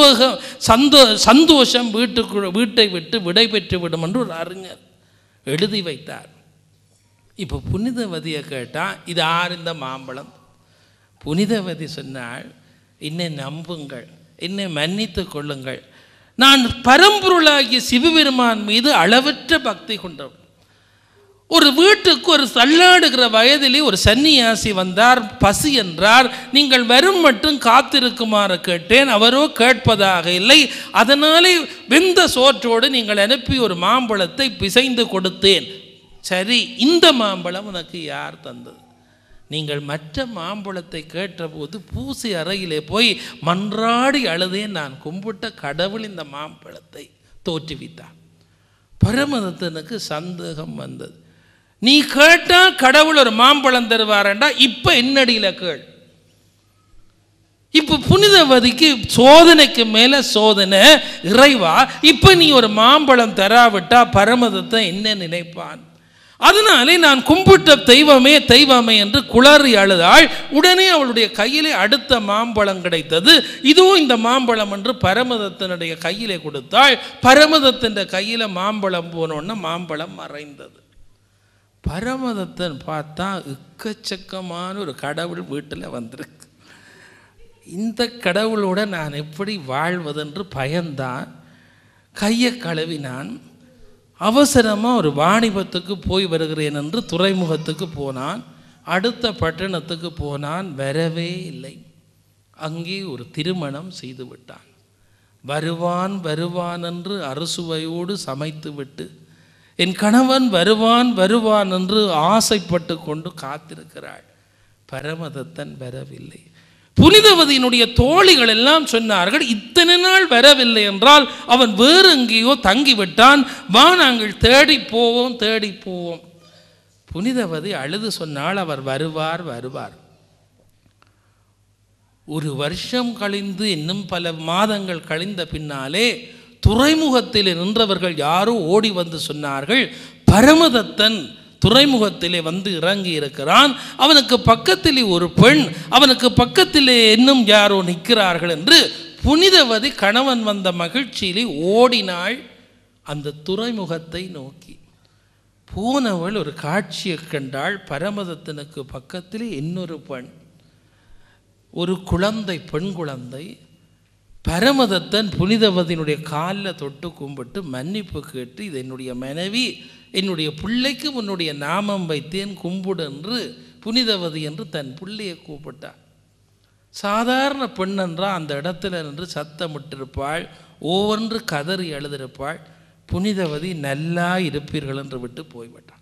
சந்தோஷம் வீட்டை விட்டு விடை பெற்று விடும் என்று ஒரு அறிஞர் எழுதி வைத்தார். இப்போ புனிதவதியை கேட்டால் இது ஆறு இந்த மாம்பழம். புனிதவதி சொன்னால், என்னை நம்புங்கள், என்னை மன்னித்து கொள்ளுங்கள், நான் பரம்பொருளாகிய சிவபெருமான் மீது அளவற்ற பக்தி கொண்டவன். ஒரு வீட்டுக்கு ஒரு தள்ளாடுகிற வயதிலே ஒரு சன்னியாசி வந்தார், பசி என்றார், நீங்கள் வரும் மட்டும் காத்திருக்குமாறு கேட்டேன், அவரோ கேட்பதாக இல்லை, அதனாலே வெந்த சோற்றோடு நீங்கள் அனுப்பி ஒரு மாம்பழத்தை பிசைந்து கொடுத்தேன். சரி, இந்த மாம்பழம் உனக்கு யார் தந்தது? நீங்கள் மற்ற மாம்பழத்தை கேட்டபோது பூசி அறையிலே போய் மன்றாடி அழுதேன், நான் கும்பிட்ட கடவுள் இந்த மாம்பழத்தை தோற்றுவித்தான். பரமதத்தனுக்கு சந்தேகம் வந்தது. நீ கேட்டால் கடவுள் ஒரு மாம்பழம் தருவாரண்டா, இப்போ என்னடியில் கேள். இப்போ புனிதவதிக்கு சோதனைக்கு மேலே சோதனை. இறைவா, இப்போ நீ ஒரு மாம்பழம் தராவிட்டா பரமதத்தை என்ன நினைப்பான்? அதனாலே நான் கும்பிட்ட தெய்வமே தெய்வமே என்று குளறி அழுதாள். உடனே அவளுடைய கையிலே அடுத்த மாம்பழம் கிடைத்தது. இதுவும் இந்த மாம்பழம் என்று பரமதத்தினுடைய கையிலே கொடுத்தாள். பரமதத்தின் கையில் மாம்பழம் போனோன்னா மாம்பழம் மறைந்தது. பரமதத்தன் பார்த்தா எக்கச்சக்கமான ஒரு கடவுள் வீட்டில் வந்திருக்கு. இந்த கடவுளோட நான் எப்படி வாழ்வதென்று பயந்தான். கையை கழுவினான். அவசரமாக ஒரு வாணிபத்துக்கு போய் வருகிறேன் என்று துறைமுகத்துக்கு போனான். அடுத்த பட்டணத்துக்கு போனான். வரவே இல்லை. அங்கே ஒரு திருமணம் செய்து விட்டான். வருவான் வருவான் என்று அறுசுவையோடு சமைத்து விட்டு என் கணவன் வருவான் வருவான் என்று ஆசைப்பட்டு கொண்டு காத்திருக்கிறாள். பரமதத்தன் வரவில்லை. புனிதவதியினுடைய தோழிகள் எல்லாம் சொன்னார்கள், இத்தனை நாள் வரவில்லை என்றால் அவன் வேறு எங்கேயோ தங்கிவிட்டான், வா நாங்கள் தேடி போவோம் தேடி போவோம். புனிதவதி அழுது சொன்னால், அவர் வருவார் வருவார். ஒரு வருஷம் கழிந்து இன்னும் பல மாதங்கள் கழிந்த பின்னாலே துறைமுகத்தில் நின்றவர்கள் யாரோ ஓடி வந்து சொன்னார்கள், பரமதத்தன் துறைமுகத்திலே வந்து இறங்கி இருக்கிறான், அவனுக்கு பக்கத்திலே ஒரு பெண், அவனுக்கு பக்கத்திலே இன்னும் யாரோ நிற்கிறார்கள் என்று. புனிதவதி கணவன் வந்த மகிழ்ச்சியிலே ஓடினாள் அந்த துறைமுகத்தை நோக்கி. போனவள் ஒரு காட்சியை கண்டாள். பரமதத்தனுக்கு பக்கத்திலே இன்னொரு பெண், ஒரு குழந்தை, பெண் குழந்தை. பரமதத்தன் புனிதவதியினுடைய காலில் தொட்டு கும்பிட்டு மன்னிப்பு கேட்டு, இது என்னுடைய மனைவி, என்னுடைய பிள்ளைக்கு உன்னுடைய நாமம் வைத்தேன் கும்பிடு என்று புனிதவதி என்று தன் பிள்ளையை கூப்பிட்டார். சாதாரண பெண் என்றால் அந்த இடத்துல நின்று சத்தமிட்டிருப்பாள், ஒவ்வொன்று கதறி எழுதிருப்பாள். புனிதவதி நல்லா இருப்பீர்கள் என்று விட்டு போய்விட்டாள்.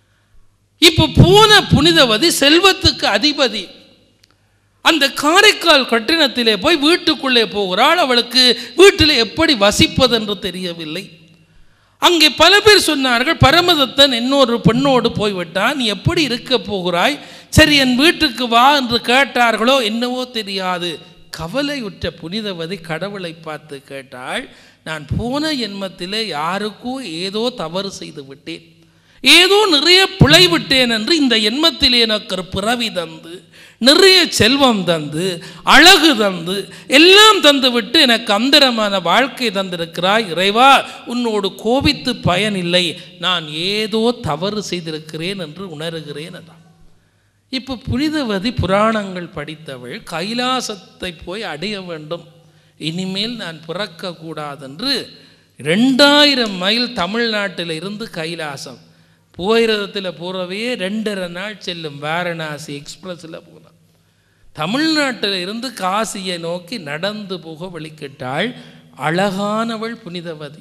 இப்போ போன புனிதவதி செல்வத்துக்கு அதிபதி. அந்த காரைக்கால் கட்டிடத்திலே போய் வீட்டுக்குள்ளே போகிறாள். அவளுக்கு வீட்டில் எப்படி வசிப்பது என்று தெரியவில்லை. அங்கே பல பேர் சொன்னார்கள், பரமதத்தன் இன்னொரு பெண்ணோடு போய்விட்டான், நீ எப்படி இருக்க போகிறாய்? சரி என் வீட்டுக்கு வா என்று கேட்டார்களோ என்னவோ தெரியாது. கவலையுற்ற புனிதவதி கடவுளை பார்த்து கேட்டாள், நான் போன ஜென்மத்திலே யாருக்கோ ஏதோ தவறு செய்து விட்டேன், ஏதோ நிறைய பிழை விட்டேன் என்று இந்த ஜென்மத்திலே எனக்கு பிறவி தந்து நிறைய செல்வம் தந்து அழகு தந்து எல்லாம் தந்து விட்டு எனக்கு அந்தரமான வாழ்க்கை தந்திருக்கிறாய். இறைவா, உன்னோடு கோபித்து பயனில்லை, நான் ஏதோ தவறு செய்திருக்கிறேன் என்று உணர்கிறேன் என்றான். இப்போ புனிதவதி புராணங்கள் படித்தவள், கைலாசத்தை போய் அடைய வேண்டும், இனிமேல் நான் பிறக்கக்கூடாதென்று 2000 மைல் தமிழ்நாட்டில் இருந்து கைலாசம் போயிரத்தில் போகிறவே 2.5 நாள் செல்லும் வாரணாசி எக்ஸ்பிரஸில் போனான். தமிழ்நாட்டில் இருந்து காசியை நோக்கி நடந்து போக வழிகிட்டாள். அழகானவள் புனிதவதி.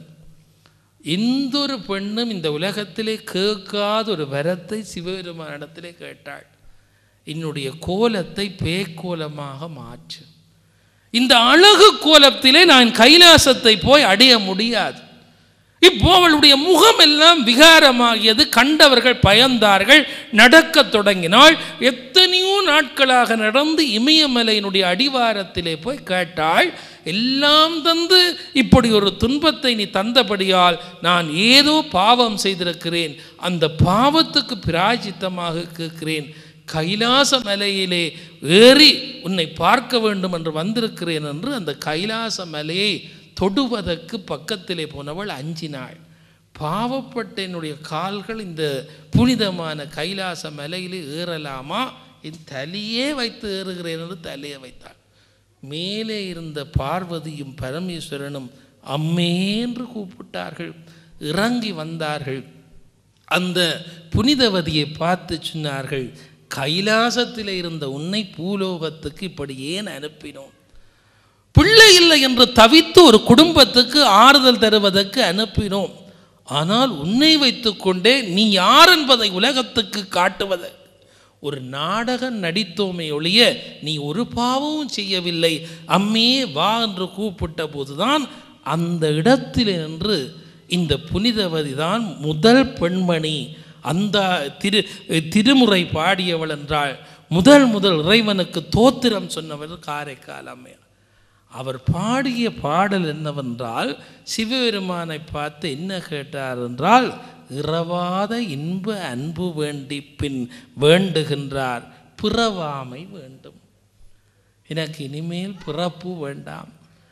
எந்த ஒரு பெண்ணும் இந்த உலகத்திலே கேட்காத ஒரு வரத்தை சிவபெருமானிடத்திலே கேட்டாள், என்னுடைய கோலத்தை பேய்கோலமாக மாற்று. இந்த அழகு கோலத்திலே நான் கைலாசத்தை போய் அடைய முடியாது. இப்போ அவளுடைய முகம் எல்லாம் விகாரமாகியது. கண்டவர்கள் பயந்தார்கள். நடக்க தொடங்கினாள். எத்தனையோ நாட்களாக நடந்து இமயமலையினுடைய அடிவாரத்திலே போய் கேட்டாள், எல்லாம் தந்து இப்படி ஒரு துன்பத்தை நீ தந்தபடியால் நான் ஏதோ பாவம் செய்திருக்கிறேன், அந்த பாவத்துக்கு பிராயச்சித்தமாக கேட்கிறேன், கைலாச மலையிலே ஏறி உன்னை பார்க்க வேண்டும் என்று வந்திருக்கிறேன் என்று அந்த கைலாச மலையை தொடுவதற்கு பக்கத்திலே போனவள் அஞ்சினாள். பாவப்பட்ட என்னுடைய கால்கள் இந்த புனிதமான கைலாச மலையிலே ஏறலாமா, என் தலையே வைத்து ஏறுகிறேன் என்று தலையை வைத்தாள். மேலே இருந்த பார்வதியும் பரமேஸ்வரனும் அம்மே என்று கூப்பிட்டார்கள். இறங்கி வந்தார்கள். அந்த புனிதவதியை பார்த்து சொன்னார்கள், கைலாசத்தில் இருந்த உன்னை பூலோகத்துக்கு இப்படி ஏன் அனுப்பினோம்? பிள்ளை இல்லை என்று தவித்து ஒரு குடும்பத்துக்கு ஆறுதல் தருவதற்கு அனுப்பினோம். ஆனால் உன்னை வைத்துக்கொண்டே நீ யார் என்பதை உலகத்துக்கு காட்டுவதை ஒரு நாடகம் நடித்தோமே ஒழிய நீ ஒரு பாவமும் செய்யவில்லை. அம்மே வா என்று கூப்பிட்ட போதுதான் அந்த இடத்தில் நின்று இந்த புனிதவதி தான் முதல் பெண்மணி. அந்த திருமுறை பாடியவள் என்றால் முதல் இறைவனுக்கு தோத்திரம் சொன்னவர் காரைக்கால் அம்மையார். அவர் பாடிய பாடல் என்னவென்றால், சிவபெருமானை பார்த்து என்ன கேட்டார் என்றால், இரவாத இன்ப அன்பு வேண்டி பின் வேண்டுகின்றார் பிறவாமை வேண்டும். எனக்கு இனிமேல் பிறப்பு வேண்டாம்,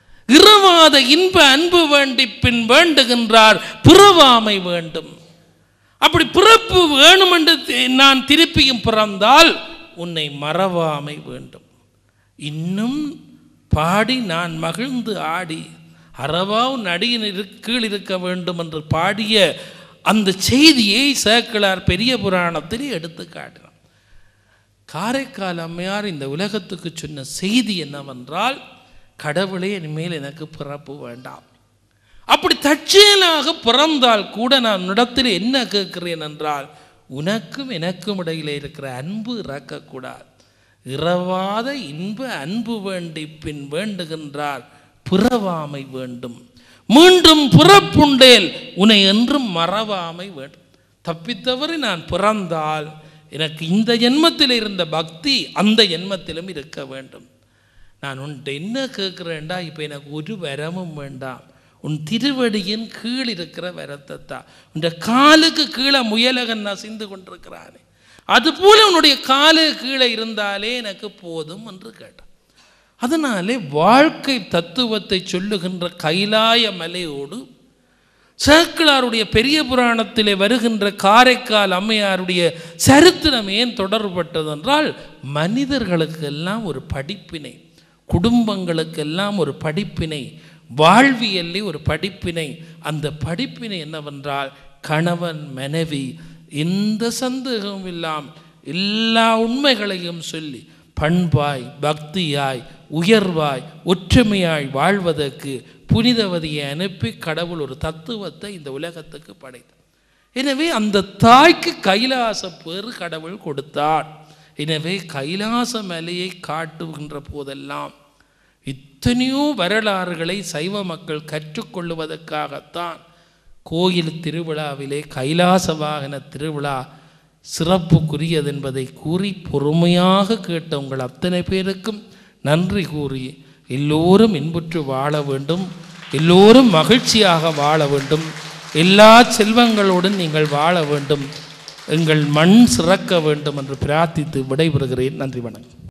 இரவாத இன்ப அன்பு வேண்டி பின் வேண்டுகின்றார் பிறவாமை வேண்டும். அப்படி பிறப்பு வேணும் என்று நான் திருப்பியும் பிறந்தால் உன்னை மறவாமை வேண்டும். இன்னும் பாடி நான் மகிழ்ந்து ஆடி அறவாவு நடியின் கீழ் இருக்க வேண்டும் என்று பாடிய அந்த செய்தியை சேக்கிழார் பெரிய புராணத்தில் எடுத்து காட்டினார். காரைக்கால் அம்மையார் இந்த உலகத்துக்கு சொன்ன செய்தி என்னவென்றால், கடவுளே இனிமேல் எனக்கு பிறப்பு வேண்டாம். அப்படி தற்செயலாக பிறந்தால் கூட நான் இடத்தில் என்ன கேட்கிறேன் என்றால், உனக்கும் எனக்கும் இடையிலே இருக்கிற அன்பு இறக்கக்கூடாது. இரவாத இன்ப அன்பு வேண்டி பின் வேண்டுகின்றார் பிறவாமை வேண்டும். மீண்டும் பிறப்புண்டேல் உன்னை என்றும் மறவாமை வேண்டும். தப்பித்தவரை நான் பிறந்தால் எனக்கு இந்த ஜென்மத்தில் இருந்த பக்தி அந்த ஜென்மத்திலும் இருக்க வேண்டும். நான் உன்கிட்ட என்ன கேட்குறேன்டா, இப்போ எனக்கு ஒரு வரமும் வேண்டாம், உன் திருவடியின் கீழ் இருக்கிற வரத்தை தான். உன் காலுக்கு கீழே முயலகன் நசிந்து கொண்டிருக்கிறானே, அதுபோல உன்னுடைய காலு கீழே இருந்தாலே எனக்கு போதும் என்று கேட்டான். அதனாலே வாழ்க்கை தத்துவத்தை சொல்லுகின்ற கைலாய மலையோடு சேக்கிழாருடைய பெரிய புராணத்திலே வருகின்ற காரைக்கால் அம்மையாருடைய சரித்திரம் ஏன் தொடர்பட்டது என்றால், மனிதர்களுக்கெல்லாம் ஒரு படிப்பினை, குடும்பங்களுக்கெல்லாம் ஒரு படிப்பினை, வாழ்வியல்லே ஒரு படிப்பினை. அந்த படிப்பினை என்னவென்றால், கணவன் மனைவி எந்த சந்தேகமும் இல்லாமல் எல்லா உண்மைகளையும் சொல்லி பண்பாய் பக்தியாய் உயர்வாய் ஒற்றுமையாய் வாழ்வதற்கு புனிதவதியை அனுப்பி கடவுள் ஒரு தத்துவத்தை இந்த உலகத்துக்கு படைத்தார். எனவே அந்த தாய்க்கு கைலாச பேறு கடவுள் கொடுத்தார். எனவே கைலாச மலையை காட்டுகின்ற போதெல்லாம் இத்தனையோ வரலாறுகளை சைவ மக்கள் கற்றுக்கொள்வதற்காகத்தான் கோயில் திருவிழாவிலே கைலாச வாகன திருவிழா சிறப்புக்குரியது என்பதை கூறி பொறுமையாக கேட்ட உங்கள் அத்தனை பேருக்கும் நன்றி கூறி, எல்லோரும் இன்புற்று வாழ வேண்டும், எல்லோரும் மகிழ்ச்சியாக வாழ வேண்டும், எல்லா செல்வங்களோடும் நீங்கள் வாழ வேண்டும், எங்கள் மண் சிறக்க வேண்டும் என்று பிரார்த்தித்து விடைபெறுகிறேன். நன்றி, வணக்கம்.